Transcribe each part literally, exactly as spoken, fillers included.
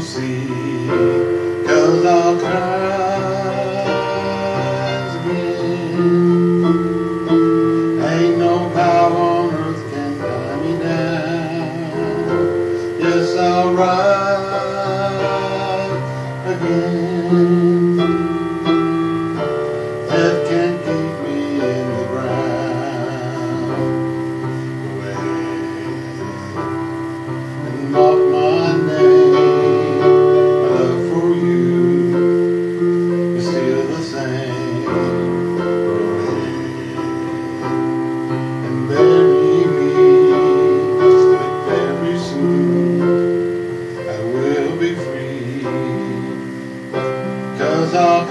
see, 'cause I'll rise again. Ain't no power on earth can tie me down. Yes, I'll rise again. That can't keep me in the ground. And mark my name, my love for you is still the same. And bury me, but very soon I will be free, 'cause I'll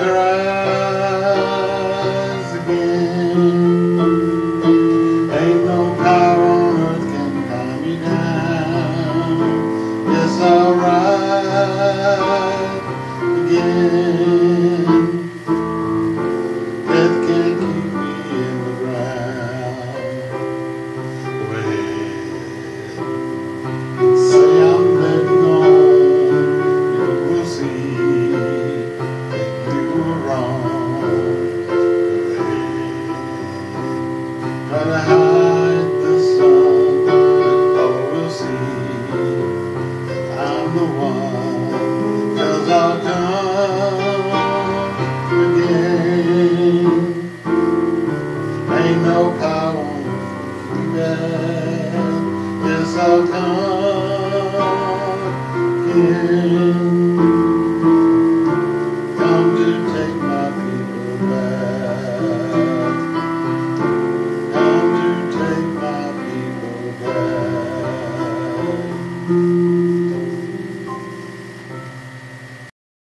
rise again. Ain't no power on earth can tie me down. Yes, I'll rise again. Death can't keep me in the ground. Well, say I'm letting on, you will see that you were wrong. Well, try to hide the sun, but all will see I'm the one, 'cause I'll come again. Ain't no power on earth can keep that. Yes, I'll come again.